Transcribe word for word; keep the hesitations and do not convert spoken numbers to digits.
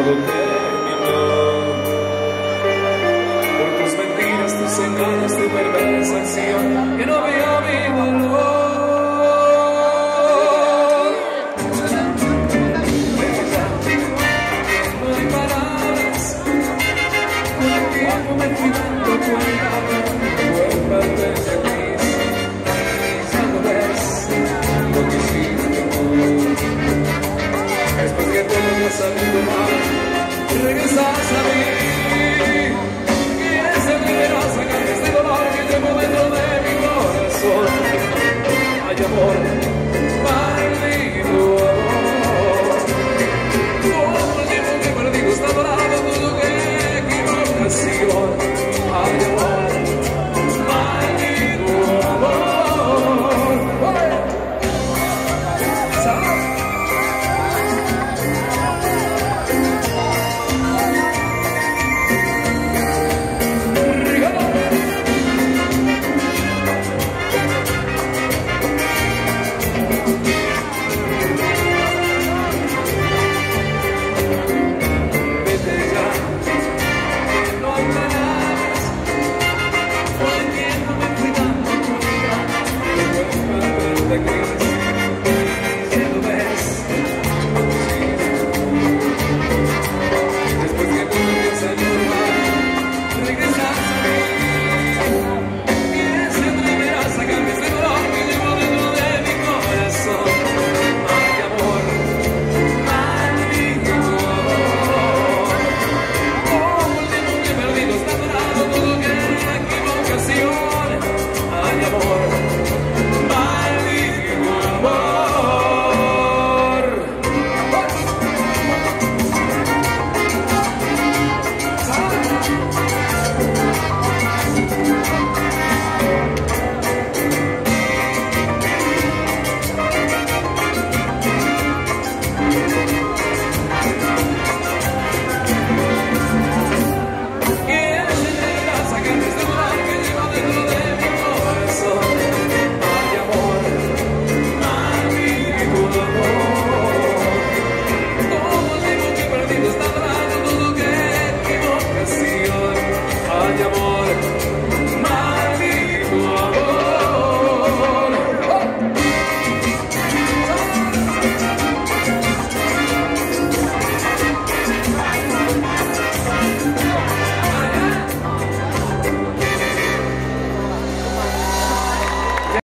todo terminó. Por tus mentiras, tus engaños, tu perversa acción, que no veo mi valor. No hay palabras, con el tiempo me fui dando cuenta, fue parte de mí. Ya no ves lo que hiciste tú. Después que todo me ha salido mal, regresas a mí. Quieres ser liberosa, que este dolor que llevo dentro de mi corazón. Ay, amor.